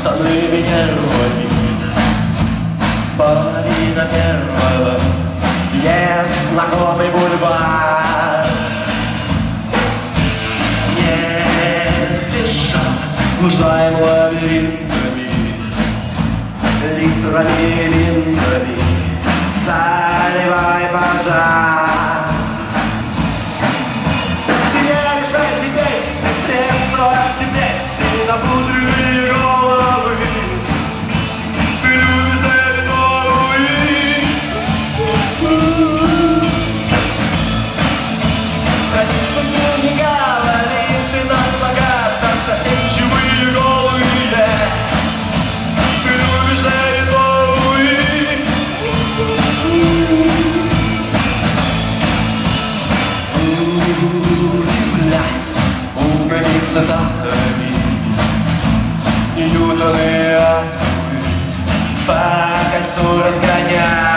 штанами героями. Половина первого, незнакомый бульвар. Не спеша блуждаем лабиринтами, литрами, винтами, заливай пожар. Я лишь эти песни, средства депрессии, напудренные головы. Ты любишь Дэвид Боуи. Хранится дневника, валиты на плакатах, застенчивые голые. Ты любишь Дэвид Боуи. Удивлять умными цитатами, Ньютоны атомы по кольцу разгонять.